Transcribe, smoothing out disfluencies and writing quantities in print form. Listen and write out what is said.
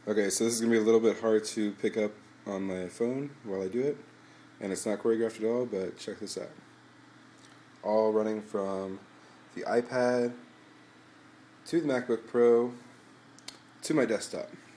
Okay, so this is going to be a little bit hard to pick up on my phone while I do it, and it's not choreographed at all, but check this out. All running from the iPad to the MacBook Pro to my desktop.